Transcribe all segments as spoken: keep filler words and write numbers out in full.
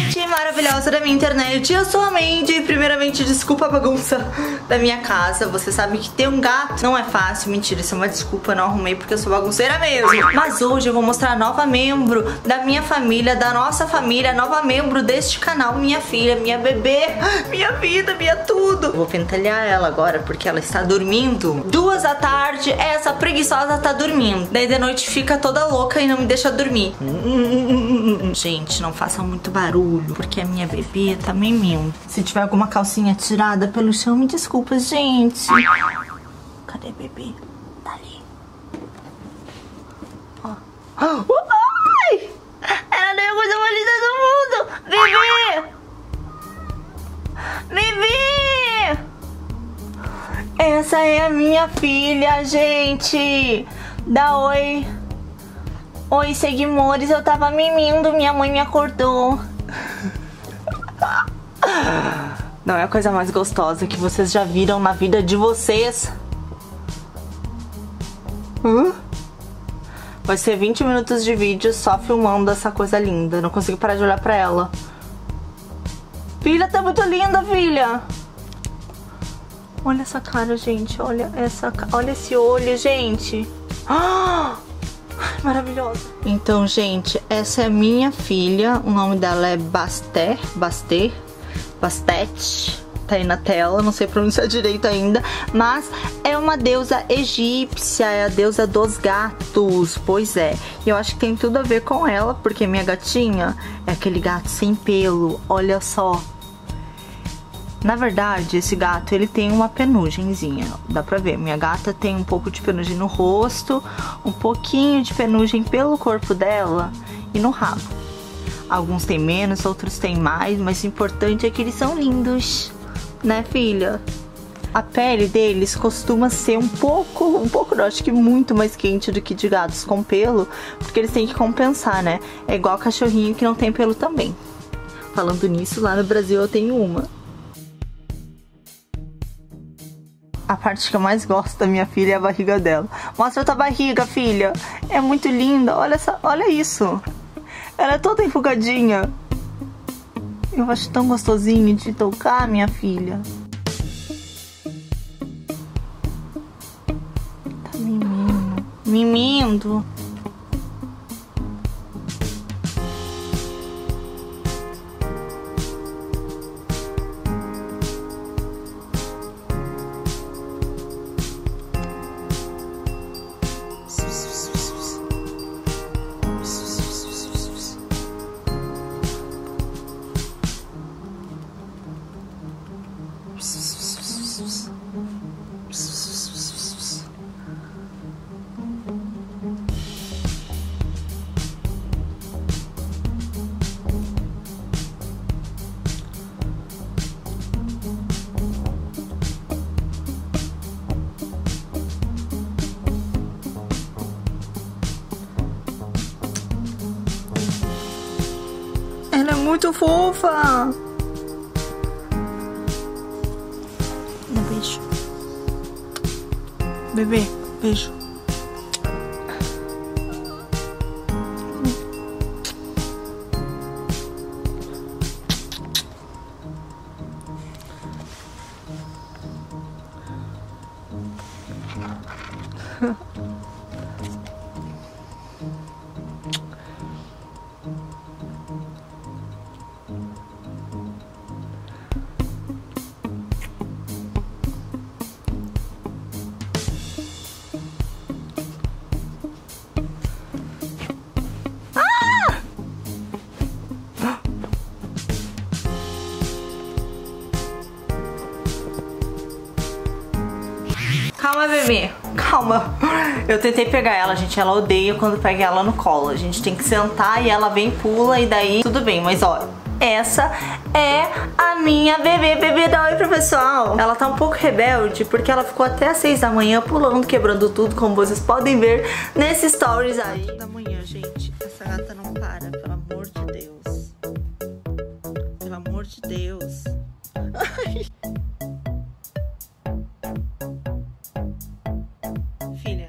gente maravilhosa da minha internet, eu sou a Mandy. Primeiramente, desculpa a bagunça da minha casa. Você sabe que ter um gato não é fácil. Mentira, isso é uma desculpa, eu não arrumei porque eu sou bagunceira mesmo. Mas hoje eu vou mostrar a nova membro da minha família, da nossa família, nova membro deste canal, minha filha, minha bebê, minha vida, minha tudo. Eu vou pentelhar ela agora porque ela está dormindo. Duas da tarde, essa preguiçosa tá dormindo. Daí de noite fica toda louca e não me deixa dormir. Gente, não façam muito barulho, porque a minha bebê tá mimindo. Se tiver alguma calcinha tirada pelo chão, me desculpa, gente. Cadê bebê? Tá ali. Ó. Ai! Ela é a coisa mais linda do mundo! Bebê! Bebê! Essa é a minha filha, gente! Dá oi! Oi, seguimores, eu tava mimindo, minha mãe me acordou. Não é a coisa mais gostosa que vocês já viram na vida de vocês? Hã? Vai ser vinte minutos de vídeo só filmando essa coisa linda. Não consigo parar de olhar pra ela. Filha, tá muito linda, filha. Olha essa cara, gente. Olha essa, olha esse olho, gente. Ah! Maravilhosa. Então, gente, essa é minha filha. O nome dela é Basté, Basté, Bastet. Tá aí na tela, não sei pronunciar direito ainda. Mas é uma deusa egípcia, é a deusa dos gatos. Pois é, e eu acho que tem tudo a ver com ela, porque minha gatinha é aquele gato sem pelo. Olha só. Na verdade, esse gato, ele tem uma penugenzinha, dá pra ver. Minha gata tem um pouco de penugem no rosto, um pouquinho de penugem pelo corpo dela e no rabo. Alguns têm menos, outros têm mais, mas o importante é que eles são lindos, né, filha? A pele deles costuma ser um pouco, um pouco, eu acho que muito mais quente do que de gatos com pelo, porque eles têm que compensar, né? É igual cachorrinho que não tem pelo também. Falando nisso, lá no Brasil eu tenho uma. A parte que eu mais gosto da minha filha é a barriga dela. Mostra a tua barriga, filha. É muito linda. Olha essa, olha isso. Ela é toda enrugadinha. Eu acho tão gostosinho de tocar, minha filha. Tá mimindo. Mimindo. Ela é muito fofa. Dá beijo. Bebê, beijo. Calma, bebê. Calma. Eu tentei pegar ela, gente. Ela odeia quando pega ela no colo. A gente tem que sentar e ela vem, pula e daí tudo bem. Mas ó, essa é a minha bebê. Bebê, dá oi pro pessoal. Ela tá um pouco rebelde porque ela ficou até às seis da manhã pulando, quebrando tudo, como vocês podem ver nesses stories aí. Da manhã, gente. Essa gata não para, pelo amor de Deus. Pelo amor de Deus. Ai. Filha.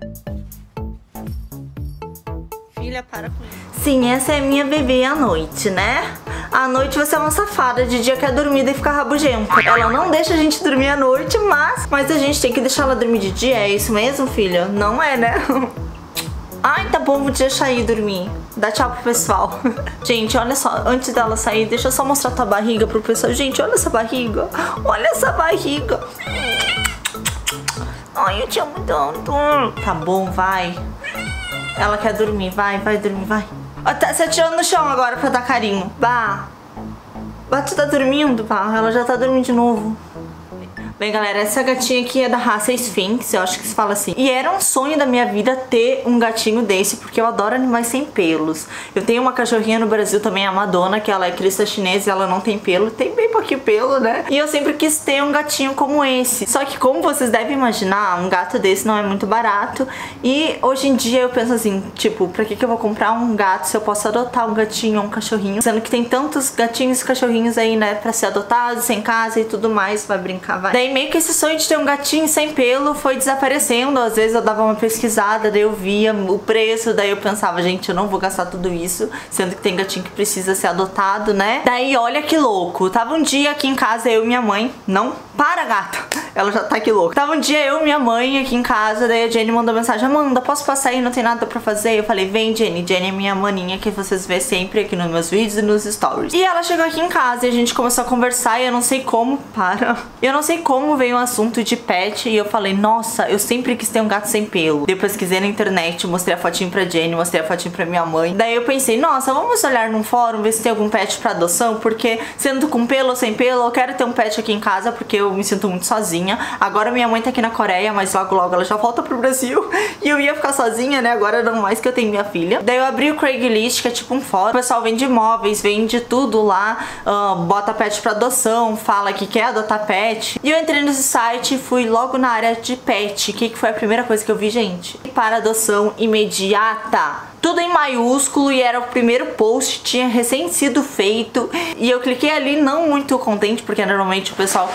Filha, para com isso. Sim, essa é minha bebê à noite, né? À noite você é uma safada, de dia quer dormir e ficar rabugenta. Ela não deixa a gente dormir à noite, mas, mas a gente tem que deixar ela dormir de dia. É isso mesmo, filha? Não é, né? Ai, tá bom, vou deixar aí dormir. Dá tchau pro pessoal. Gente, olha só, antes dela sair, deixa eu só mostrar tua barriga pro pessoal. Gente, olha essa barriga. Olha essa barriga. Ai, eu te amo tanto. Tá bom, vai. Ela quer dormir, vai, vai dormir, vai. Ó, tá se atirando no chão agora pra dar carinho. Bah. Bah, tu tá dormindo, bah. Ela já tá dormindo de novo. Bem, galera, essa gatinha aqui é da raça Sphinx, eu acho que se fala assim. E era um sonho da minha vida ter um gatinho desse, porque eu adoro animais sem pelos. Eu tenho uma cachorrinha no Brasil também, a Madonna, que ela é crista chinesa e ela não tem pelo. Tem bem pouquinho pelo, né? E eu sempre quis ter um gatinho como esse. Só que, como vocês devem imaginar, um gato desse não é muito barato. E hoje em dia eu penso assim, tipo, pra que que eu vou comprar um gato se eu posso adotar um gatinho ou um cachorrinho? Sendo que tem tantos gatinhos e cachorrinhos aí, né, pra ser adotados, sem casa e tudo mais. Vai brincar, vai. Daí meio que esse sonho de ter um gatinho sem pelo foi desaparecendo. Às vezes eu dava uma pesquisada, daí eu via o preço, daí eu pensava, gente, eu não vou gastar tudo isso, sendo que tem gatinho que precisa ser adotado, né? Daí olha que louco, tava um dia aqui em casa, eu e minha mãe, não, para gata, ela já tá aqui louca. Tava um dia eu e minha mãe aqui em casa, daí a Jenny mandou mensagem, Amanda, posso passar aí, não tem nada pra fazer? Eu falei, vem Jenny, Jenny é minha maninha que vocês vê sempre aqui nos meus vídeos e nos stories. E ela chegou aqui em casa e a gente começou a conversar e eu não sei como, para, eu não sei como veio um assunto de pet e eu falei, nossa, eu sempre quis ter um gato sem pelo. Daí eu pesquisei na internet, mostrei a fotinho pra Jenny, mostrei a fotinho pra minha mãe. Daí eu pensei, nossa, vamos olhar num fórum, ver se tem algum pet pra adoção, porque sendo com pelo ou sem pelo, eu quero ter um pet aqui em casa, porque eu me sinto muito sozinha. Agora minha mãe tá aqui na Coreia, mas logo logo ela já volta pro Brasil e eu ia ficar sozinha, né? Agora não mais que eu tenho minha filha. Daí eu abri o Craigslist, que é tipo um fórum. O pessoal vende imóveis, vende tudo lá, uh, bota pet pra adoção, fala que quer adotar pet. E eu entrei nesse site e fui logo na área de pet. O que, que foi a primeira coisa que eu vi, gente? Para adoção imediata. Tudo em maiúsculo e era o primeiro post, tinha recém sido feito. E eu cliquei ali não muito contente, porque normalmente o pessoal...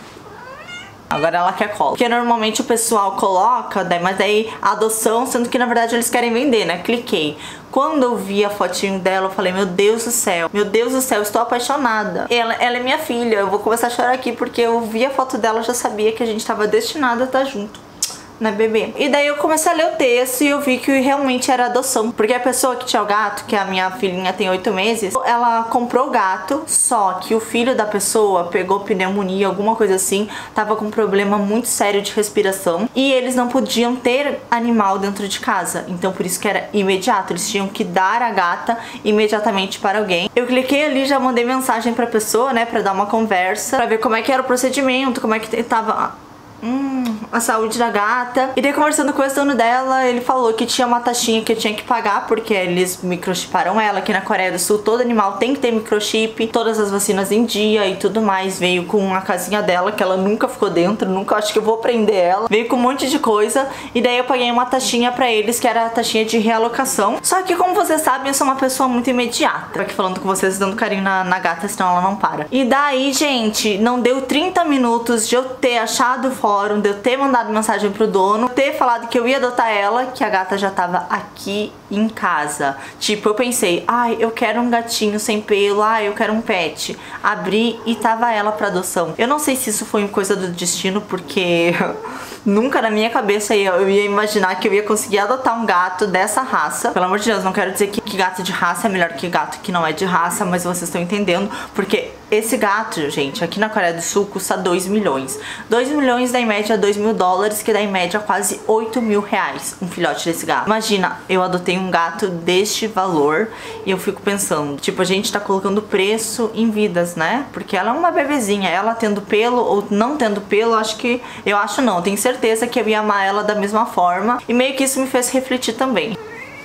Agora ela quer cola. Porque normalmente o pessoal coloca, mas daí a adoção, sendo que na verdade eles querem vender, né? Cliquei. Quando eu vi a fotinho dela, eu falei, meu Deus do céu, meu Deus do céu, estou apaixonada. Ela, ela é minha filha, eu vou começar a chorar aqui, porque eu vi a foto dela, já sabia que a gente estava destinado a estar junto. Né, bebê? E daí eu comecei a ler o texto e eu vi que realmente era adoção. Porque a pessoa que tinha o gato, que a minha filhinha tem oito meses, ela comprou o gato, só que o filho da pessoa pegou pneumonia, alguma coisa assim, tava com um problema muito sério de respiração e eles não podiam ter animal dentro de casa. Então por isso que era imediato, eles tinham que dar a gata imediatamente para alguém. Eu cliquei ali, já mandei mensagem pra pessoa, né, pra dar uma conversa, pra ver como é que era o procedimento, como é que tava... Hum, a saúde da gata. E daí conversando com esse dono dela, ele falou que tinha uma taxinha que eu tinha que pagar, porque eles microchiparam ela. Aqui na Coreia do Sul todo animal tem que ter microchip, todas as vacinas em dia e tudo mais. Veio com a casinha dela, que ela nunca ficou dentro, nunca, acho que eu vou prender ela. Veio com um monte de coisa. E daí eu paguei uma taxinha pra eles, que era a taxinha de realocação. Só que como vocês sabem, eu sou uma pessoa muito imediata. Tô aqui falando com vocês, dando carinho na, na gata, senão ela não para. E daí, gente, não deu trinta minutos de eu ter achado fora, de eu ter mandado mensagem pro dono, ter falado que eu ia adotar ela, que a gata já tava aqui em casa. Tipo, eu pensei, ai, eu quero um gatinho sem pelo, ai, eu quero um pet. Abri e tava ela pra adoção. Eu não sei se isso foi coisa do destino, porque nunca na minha cabeça eu ia imaginar que eu ia conseguir adotar um gato dessa raça. Pelo amor de Deus, não quero dizer que, que gato de raça é melhor que gato que não é de raça, mas vocês estão entendendo, porque esse gato, gente, aqui na Coreia do Sul custa dois milhões. dois milhões dá em média dois mil dólares, que dá em média quase oito mil reais um filhote desse gato. Imagina, eu adotei um gato deste valor e eu fico pensando, tipo, a gente tá colocando preço em vidas, né? Porque ela é uma bebezinha, ela tendo pelo ou não tendo pelo, acho que, eu acho não, tenho certeza que eu ia amar ela da mesma forma. E meio que isso me fez refletir também.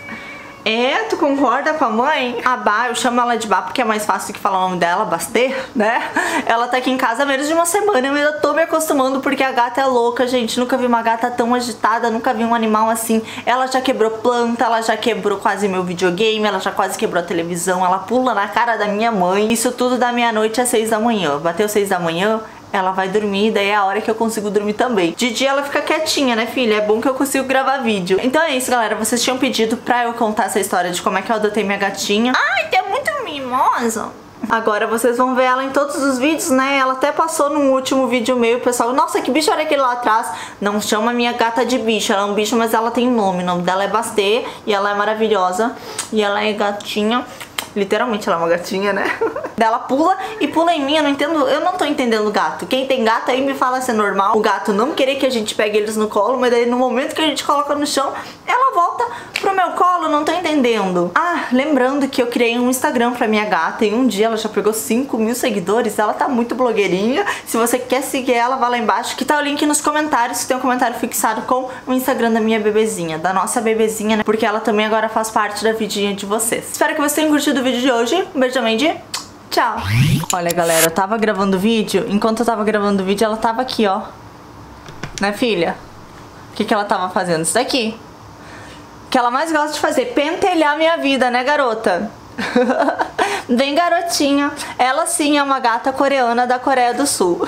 É, tu concorda com a mãe? A Bá, eu chamo ela de Bá porque é mais fácil do que falar o nome dela, Basté, né? Ela tá aqui em casa há menos de uma semana e eu ainda tô me acostumando porque a gata é louca, gente. Nunca vi uma gata tão agitada, nunca vi um animal assim. Ela já quebrou planta, ela já quebrou quase meu videogame, ela já quase quebrou a televisão, ela pula na cara da minha mãe. Isso tudo da meia-noite às seis da manhã. Bateu seis da manhã, ela vai dormir, daí é a hora que eu consigo dormir também. De dia ela fica quietinha, né, filha? É bom que eu consigo gravar vídeo. Então é isso, galera. Vocês tinham pedido pra eu contar essa história de como é que eu adotei minha gatinha. Ai, tu é muito mimosa. Agora vocês vão ver ela em todos os vídeos, né? Ela até passou no último vídeo meu, o pessoal, nossa, que bicho era aquele lá atrás? Não chama minha gata de bicho, ela é um bicho, mas ela tem nome. O nome dela é Bastê e ela é maravilhosa. E ela é gatinha. Literalmente ela é uma gatinha, né? Ela pula e pula em mim, eu não entendo, eu não tô entendendo o gato. Quem tem gato aí me fala se é normal o gato não querer que a gente pegue eles no colo, mas daí no momento que a gente coloca no chão, ela volta pro meu colo, não tô entendendo. Ah, lembrando que eu criei um Instagram pra minha gata e um dia ela já pegou cinco mil seguidores, ela tá muito blogueirinha. Se você quer seguir ela, vai lá embaixo que tá o link nos comentários, tem um comentário fixado com o Instagram da minha bebezinha, da nossa bebezinha, né? Porque ela também agora faz parte da vidinha de vocês. Espero que vocês tenham curtido o vídeo de hoje. Um beijo também de tchau. Olha, galera, eu tava gravando o vídeo. Enquanto eu tava gravando o vídeo, ela tava aqui, ó. Né, filha? O que que ela tava fazendo? Isso daqui. O que ela mais gosta de fazer, pentelhar minha vida, né, garota? Bem garotinha. Ela sim é uma gata coreana da Coreia do Sul.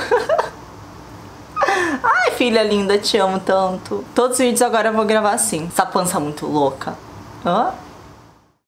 Ai, filha linda, te amo tanto. Todos os vídeos agora eu vou gravar assim. Essa pança muito louca. Hã?